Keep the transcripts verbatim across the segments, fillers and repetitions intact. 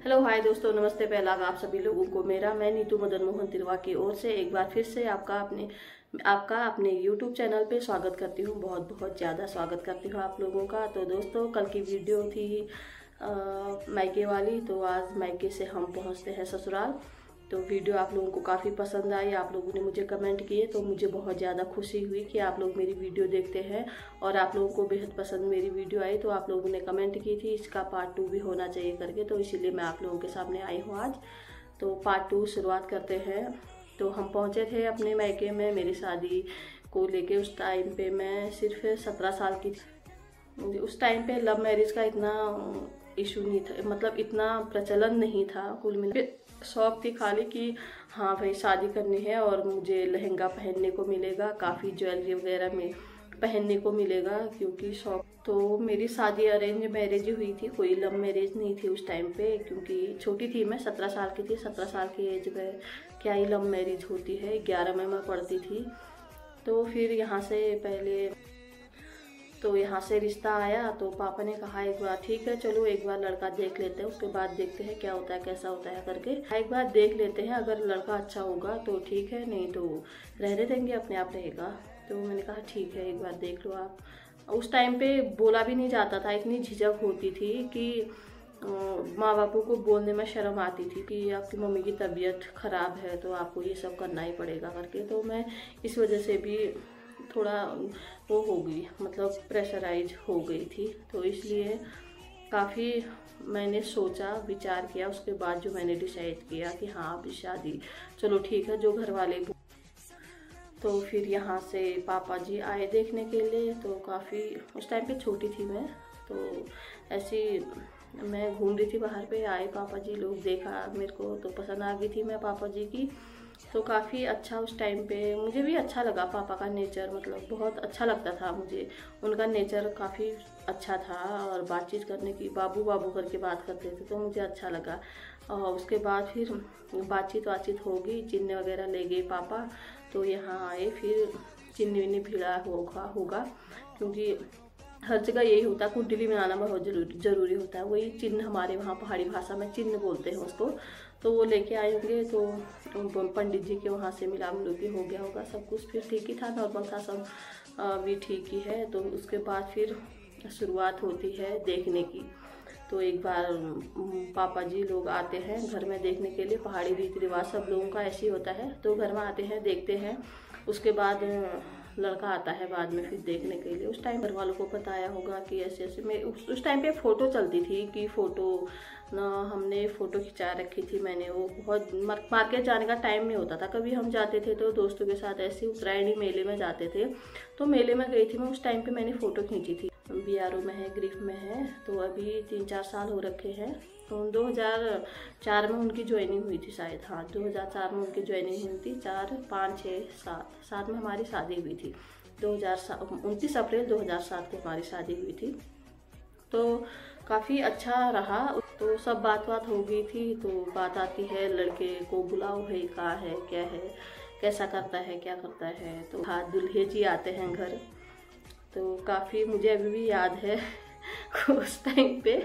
Hello hi दोस्तों, नमस्ते। पहला आप सभी लोगों को मेरा मैं नीतू मदन मोहन तिरवा की ओर से एक बार फिर से आपका अपने आपका अपने यूट्यूब चैनल पे स्वागत करती हूँ। बहुत बहुत ज़्यादा स्वागत करती हूँ आप लोगों का। तो दोस्तों, कल की वीडियो थी मायके वाली, तो आज मायके से हम पहुँचते हैं ससुराल। तो वीडियो आप लोगों को काफ़ी पसंद आई, आप लोगों ने मुझे कमेंट किए, तो मुझे बहुत ज़्यादा खुशी हुई कि आप लोग मेरी वीडियो देखते हैं और आप लोगों को बेहद पसंद मेरी वीडियो आई। तो आप लोगों ने कमेंट की थी इसका पार्ट टू भी होना चाहिए करके, तो इसीलिए मैं आप लोगों के सामने आई हूँ आज। तो पार्ट टू शुरुआत करते हैं। तो हम पहुँचे थे अपने मायके में मेरी शादी को लेके। उस टाइम पे मैं सिर्फ सत्रह साल की थी। उस टाइम पे लव मैरिज का इतना इशू नहीं था, मतलब इतना प्रचलन नहीं था। कुल मिला शौक थी खाली कि हाँ भाई शादी करनी है और मुझे लहंगा पहनने को मिलेगा, काफ़ी ज्वेलरी वगैरह में पहनने को मिलेगा, क्योंकि शौक। तो मेरी शादी अरेंज मैरिज हुई थी, कोई लव मैरिज नहीं थी उस टाइम पे, क्योंकि छोटी थी मैं, सत्रह साल की थी। सत्रह साल की एज में क्या ही लव मैरिज होती है। ग्यारह में मैं पढ़ती थी। तो फिर यहाँ से पहले तो यहाँ से रिश्ता आया, तो पापा ने कहा एक बार ठीक है चलो एक बार लड़का देख लेते हैं, उसके बाद देखते हैं क्या होता है कैसा होता है करके। एक बार देख लेते हैं, अगर लड़का अच्छा होगा तो ठीक है, नहीं तो रहने देंगे, अपने आप रहेगा। तो मैंने कहा ठीक है एक बार देख लो आप। उस टाइम पे बोला भी नहीं जाता था, इतनी झिझक होती थी कि माँ बापों को बोलने में शर्म आती थी कि आपकी मम्मी की तबीयत ख़राब है तो आपको ये सब करना ही पड़ेगा करके। तो मैं इस वजह से भी थोड़ा वो हो गई, मतलब प्रेशराइज हो गई थी। तो इसलिए काफ़ी मैंने सोचा विचार किया, उसके बाद जो मैंने डिसाइड किया कि हाँ अभी शादी चलो ठीक है जो घर वाले। तो फिर यहाँ से पापा जी आए देखने के लिए। तो काफ़ी उस टाइम पे छोटी थी मैं, तो ऐसी मैं घूम रही थी बाहर पे, आए पापा जी लोग, देखा मेरे को तो पसंद आ गई थी मैं पापा जी की। तो काफ़ी अच्छा उस टाइम पे मुझे भी अच्छा लगा। पापा का नेचर मतलब बहुत अच्छा लगता था मुझे, उनका नेचर काफ़ी अच्छा था और बातचीत करने की बाबू बाबू करके बात करते थे, तो मुझे अच्छा लगा। और उसके बाद फिर बातचीत बातचीत होगी, चिन्ह वगैरह ले गए पापा। तो यहाँ आए, फिर चिन्ह विन्ह भिड़ा होगा होगा क्योंकि हर जगह यही होता है, कुंडली बनाना बहुत जरूरी जरूरी होता है। वही चिन्ह हमारे वहाँ पहाड़ी भाषा में चिन्ह बोलते हैं उसको। तो वो लेके आए होंगे, तो पंडित जी के वहाँ से मिला मिलूपी हो गया होगा सब कुछ। फिर ठीक ही था, नॉर्मल था सब, भी ठीक ही है। तो उसके बाद फिर शुरुआत होती है देखने की। तो एक बार पापा जी लोग आते हैं घर में देखने के लिए, पहाड़ी रीति रिवाज सब लोगों का ऐसे ही होता है। तो घर में आते हैं, देखते हैं, उसके बाद लड़का आता है बाद में फिर देखने के लिए। उस टाइम घर वालों को बताया होगा कि ऐसे ऐसे। मैं उस, उस टाइम पे फ़ोटो चलती थी कि फ़ोटो ना, हमने फ़ोटो खिंचा रखी थी मैंने। वो बहुत मार्केट जाने का टाइम नहीं होता था, कभी हम जाते थे तो दोस्तों के साथ ऐसे उत्तरायणी मेले में जाते थे। तो मेले में गई थी मैं, उस टाइम पे मैंने फ़ोटो खींची थी। बी आर ओ में है, ग्रिफ में है। तो अभी तीन चार साल हो रखे हैं। तो दो हज़ार चार में उनकी ज्वाइनिंग हुई थी शायद, हाँ दो हज़ार चार में उनकी ज्वाइनिंग हुई थी। चार पाँच छः सात सात में हमारी शादी हुई थी। दो हज़ार उनतीस अप्रैल दो हज़ार सात को हमारी शादी हुई थी। तो काफ़ी अच्छा रहा। तो सब बात बात हो गई थी। तो बात आती है लड़के को बुलाओ, भाई कहाँ है, क्या है, कैसा करता है, क्या करता है। तो हाँ दूल्हे जी आते हैं घर। तो काफ़ी मुझे अभी भी याद है उस टाइम पे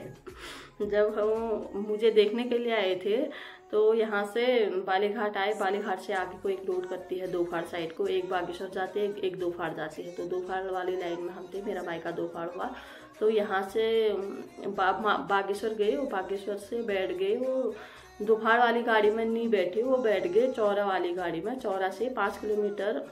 जब हम मुझे देखने के लिए आए थे। तो यहाँ से बालीघाट आए, बालीघाट से आगे को एक रोड करती है दोफाड़ साइड को, एक बागेश्वर जाते हैं, एक दोफाड़ जाती है। तो दोफाड़ वाली लाइन में हम थे, मेरा मायका दोफाड़ हुआ। तो यहाँ से बा, बागेश्वर गए, वो बागेश्वर से बैठ गए, वो दोफाड़ वाली गाड़ी में नहीं बैठे, वो बैठ गए चौरा वाली गाड़ी में। चौरा से पाँच किलोमीटर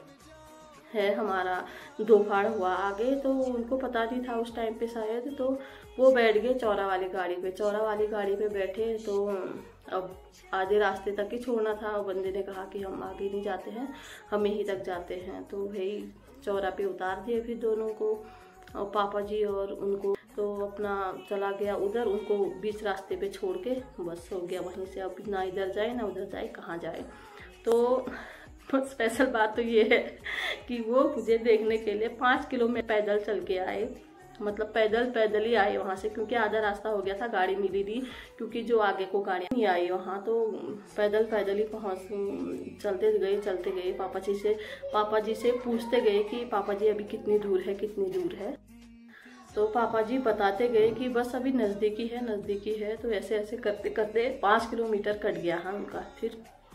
है हमारा दोफाड़ हुआ आगे। तो उनको पता नहीं था उस टाइम पे शायद, तो वो बैठ गए चौरा वाली गाड़ी पे। चौरा वाली गाड़ी पे बैठे तो अब आधे रास्ते तक ही छोड़ना था। और बंदे ने कहा कि हम आगे नहीं जाते हैं, हम यहीं तक जाते हैं। तो भाई चौरा पे उतार दिए फिर दोनों को, और पापा जी और उनको। तो अपना चला गया उधर, उनको बीच रास्ते पे छोड़ के बस हो गया वहीं से। अब ना इधर जाए ना उधर जाए, कहाँ जाए। तो स्पेशल बात तो ये है कि वो मुझे देखने के लिए पाँच किलोमीटर पैदल चल के आए, मतलब पैदल पैदल ही आए वहाँ से, क्योंकि आधा रास्ता हो गया था, गाड़ी मिली नहीं, क्योंकि जो आगे को गाड़ियाँ नहीं आई वहाँ। तो पैदल पैदल ही पहुँच चलते गए चलते गए पापा जी से पापा जी से पूछते गए कि पापा जी अभी कितनी दूर है, कितनी दूर है। तो पापा जी बताते गए कि बस अभी नज़दीकी है नज़दीकी है। तो ऐसे ऐसे करते करते पाँच किलोमीटर कट गया हाँ उनका। फिर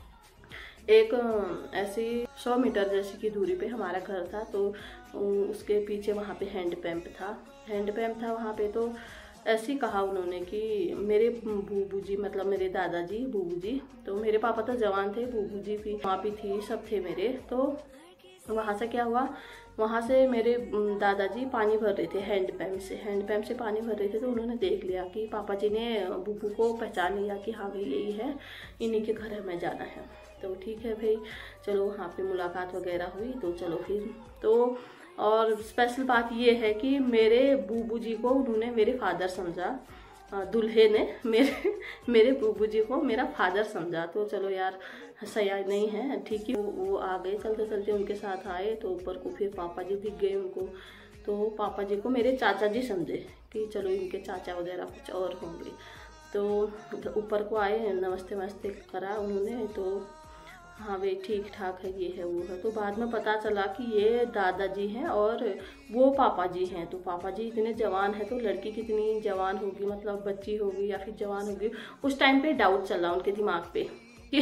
एक ऐसी सौ मीटर जैसी की दूरी पे हमारा घर था, तो उसके पीछे वहाँ पे हैंड पंप था हैंड पंप था वहाँ पे। तो ऐसे ही कहा उन्होंने कि मेरे बूबू जी, मतलब मेरे दादाजी बूबू जी, तो मेरे पापा तो जवान थे, बूबू जी भी वहाँ पे थी, सब थे मेरे। तो वहाँ से क्या हुआ, वहाँ से मेरे दादाजी पानी भर रहे थे हैंड पंप से हैंड पंप से पानी भर रहे थे। तो उन्होंने देख लिया कि पापा जी ने बूबू को पहचान लिया कि हाँ भाई यही है, इन्हीं के घर हमें जाना है। तो ठीक है भाई, चलो वहाँ पे मुलाकात वगैरह हुई। तो चलो फिर तो और स्पेशल बात ये है कि मेरे बूबू जी को उन्होंने मेरे फादर समझा, दूल्हे ने मेरे मेरे बूबू जी को मेरा फादर समझा। तो चलो यार सया नहीं है, ठीक है। वो, वो आ गए, चलते चलते उनके साथ आए। तो ऊपर को फिर पापा जी दिख गए उनको। तो पापा जी को मेरे चाचा जी समझे कि चलो इनके चाचा वगैरह कुछ और होंगे। तो ऊपर को आए, नमस्ते नमस्ते करा उन्होंने। तो हाँ भाई ठीक ठाक है, ये है वो है। तो बाद में पता चला कि ये दादाजी हैं और वो पापा जी हैं। तो पापा जी इतने जवान हैं, तो लड़की कितनी जवान होगी, मतलब बच्ची होगी या फिर जवान होगी। उस टाइम पे डाउट चला उनके दिमाग पे कि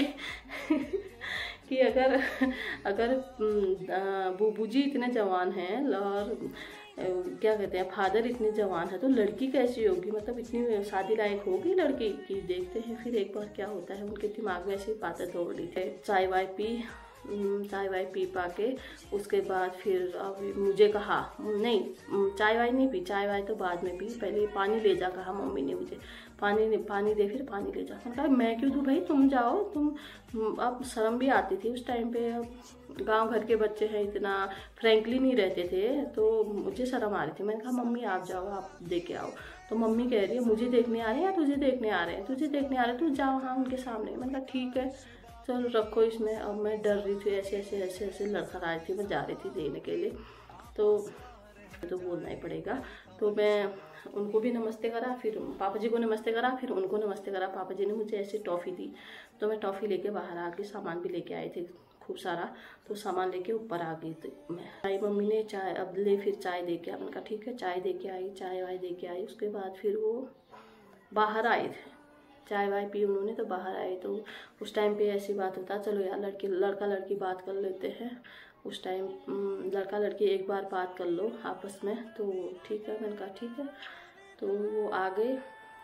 कि अगर अगर बूबू जी इतने जवान हैं और क्या कहते हैं फादर इतने जवान है, तो लड़की कैसी होगी, मतलब इतनी शादी लायक होगी लड़की की। देखते हैं फिर एक बार क्या होता है। उनके दिमाग में ऐसी बातें दौड़ रही थी। चाय वाय पी चाय वाय पी पा के उसके बाद फिर अब मुझे कहा, नहीं चाय वाय नहीं पी, चाय वाय तो बाद में पी, पहले पानी ले जा कहा मम्मी ने मुझे, पानी ने पानी दे फिर पानी ले जा। मैंने कहा मैं क्यों दूँ भाई, तुम जाओ तुम। अब शर्म भी आती थी उस टाइम पे, गांव घर के बच्चे हैं, इतना फ्रेंकली नहीं रहते थे, तो मुझे शर्म आ रही थी। मैंने कहा मम्मी आप जाओ, आप दे के आओ। तो मम्मी कह रही है मुझे देखने आ रहे हैं या तुझे देखने आ रहे हैं, तुझे देखने आ रहे हैं तू जाओ हाँ उनके सामने। मैंने कहा ठीक है चलो रखो इसमें। अब मैं डर रही थी, ऐसे ऐसे ऐसे ऐसे लड़खड़ा रही थी, मैं जा रही थी देने के लिए। तो तो बोलना ही पड़ेगा। तो मैं उनको भी नमस्ते करा, फिर पापा जी को नमस्ते करा, फिर उनको नमस्ते करा। पापा जी ने मुझे ऐसी टॉफ़ी दी, तो मैं टॉफ़ी लेके बाहर आ गई। सामान भी लेके आए थे खूब सारा, तो सामान लेके ऊपर आ गई। तो मैं आई, मम्मी ने चाय अब ले फिर चाय दे के, मैंने कहा ठीक है चाय दे के आई, चाय वाय दे के आई। उसके बाद फिर वो बाहर आए थे, चाय वाय पी उन्होंने, तो बाहर आए। तो उस टाइम पे ऐसी बात होता, चलो यार लड़की लड़का लड़की बात कर लेते हैं। उस टाइम लड़का लड़की एक बार बात कर लो आपस में, तो ठीक है। मैंने कहा ठीक है। तो वो आ गए।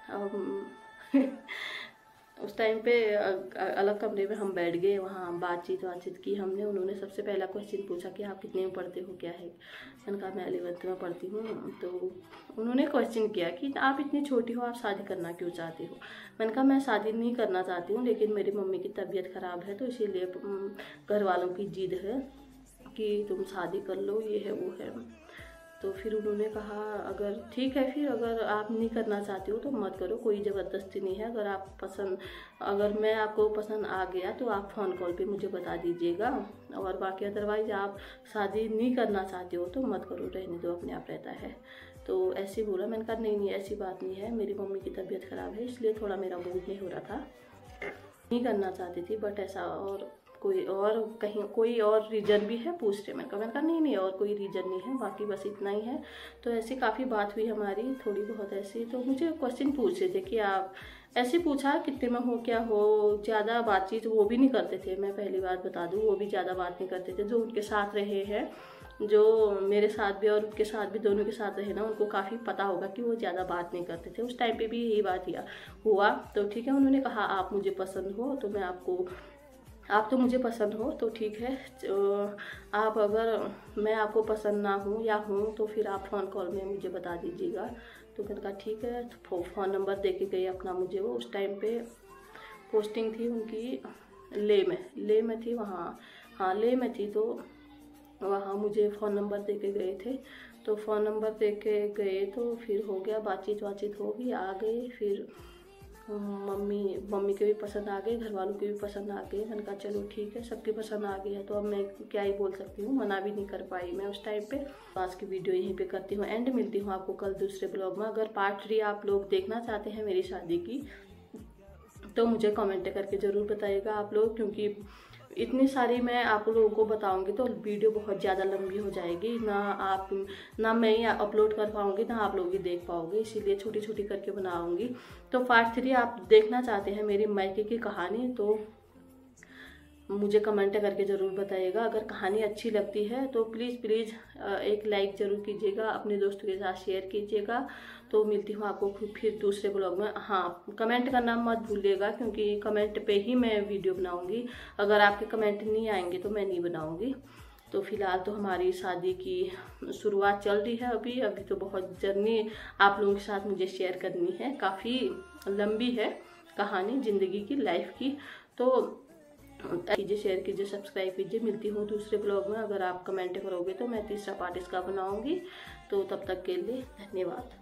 अब उस टाइम पे अलग कमरे में हम बैठ गए, वहाँ बातचीत बातचीत की हमने। उन्होंने सबसे पहला क्वेश्चन पूछा कि आप कितने में पढ़ते हो, क्या है। मैंने कहा मैं इलेवेंथ में पढ़ती हूँ। तो उन्होंने क्वेश्चन किया कि आप इतनी छोटी हो, आप शादी करना क्यों चाहती हो। मैंने कहा मैं शादी नहीं करना चाहती हूँ, लेकिन मेरी मम्मी की तबीयत ख़राब है, तो इसीलिए घर वालों की जिद है कि तुम शादी कर लो, ये है वो है। तो फिर उन्होंने कहा अगर ठीक है, फिर अगर आप नहीं करना चाहते हो तो मत करो, कोई ज़बरदस्ती नहीं है। अगर आप पसंद अगर मैं आपको पसंद आ गया तो आप फ़ोन कॉल पे मुझे बता दीजिएगा, और बाकी अदरवाइज़ आप शादी नहीं करना चाहते हो तो मत करो, रहने दो, अपने आप रहता है। तो ऐसे बोला। मैंने कहा नहीं नहीं ऐसी बात नहीं है, मेरी मम्मी की तबीयत ख़राब है, इसलिए थोड़ा मेरा मूड नहीं हो रहा था, नहीं करना चाहती थी, बट ऐसा और कोई और कहीं कोई और रीज़न भी है पूछ रहे। मैंने कहा मैंने कहा नहीं नहीं और कोई रीज़न नहीं है, बाकी बस इतना ही है। तो ऐसी काफ़ी बात हुई हमारी, थोड़ी बहुत ऐसी। तो मुझे क्वेश्चन पूछ रहे थे कि आप ऐसे पूछा कितने में हो, क्या हो। ज़्यादा बातचीत वो भी नहीं करते थे, मैं पहली बात बता दूँ, वो भी ज़्यादा बात नहीं करते थे। जो उनके साथ रहे हैं, जो मेरे साथ भी और उनके साथ भी, दोनों के साथ रहे ना, उनको काफ़ी पता होगा कि वो ज़्यादा बात नहीं करते थे। उस टाइम पे भी यही बात हुआ। तो ठीक है, उन्होंने कहा आप मुझे पसंद हो तो मैं आपको आप तो मुझे पसंद हो तो ठीक है। आप अगर मैं आपको पसंद ना हूँ या हूँ तो फिर आप फ़ोन कॉल में मुझे बता दीजिएगा। तो मैंने कहा ठीक है। तो फ़ोन नंबर दे के गए अपना मुझे। वो उस टाइम पे पोस्टिंग थी उनकी ले में ले में थी वहाँ, हाँ ले में थी। तो वहाँ मुझे फ़ोन नंबर दे के गए थे। तो फ़ोन नंबर दे के गए तो फिर हो गया, बातचीत बातचीत होगी, आ गए। फिर मम्मी मम्मी के भी पसंद आ गए, घर वालों के भी पसंद आ गए। मैंने कहा चलो ठीक है, सबकी पसंद आ गई है तो अब मैं क्या ही बोल सकती हूँ, मना भी नहीं कर पाई मैं उस टाइम पे। आज की वीडियो यहीं पे करती हूँ एंड, मिलती हूँ आपको कल दूसरे ब्लॉग में। अगर पार्ट थ्री आप लोग देखना चाहते हैं मेरी शादी की तो मुझे कमेंट करके ज़रूर बताइएगा आप लोग, क्योंकि इतनी सारी मैं आप लोगों को बताऊंगी तो वीडियो बहुत ज़्यादा लंबी हो जाएगी, ना आप ना मैं ही अपलोड कर पाऊंगी ना आप लोग ही देख पाओगे, इसीलिए छोटी छोटी करके बनाऊंगी। तो पार्ट थ्री आप देखना चाहते हैं मेरी मायके की कहानी तो मुझे कमेंट करके ज़रूर बताइएगा। अगर कहानी अच्छी लगती है तो प्लीज़ प्लीज़ एक लाइक ज़रूर कीजिएगा, अपने दोस्तों के साथ शेयर कीजिएगा। तो मिलती हूँ आपको फिर दूसरे ब्लॉग में। हाँ, कमेंट करना मत भूलिएगा क्योंकि कमेंट पे ही मैं वीडियो बनाऊँगी, अगर आपके कमेंट नहीं आएंगे तो मैं नहीं बनाऊँगी। तो फिलहाल तो हमारी शादी की शुरुआत चल रही है, अभी अभी तो बहुत जर्नी आप लोगों के साथ मुझे शेयर करनी है, काफ़ी लंबी है कहानी ज़िंदगी की, लाइफ की। तो कीजिए, शेयर कीजिए, सब्सक्राइब कीजिए। मिलती हूँ दूसरे ब्लॉग में। अगर आप कमेंट करोगे तो मैं तीसरा पार्ट इसका बनाऊंगी। तो तब तक के लिए धन्यवाद।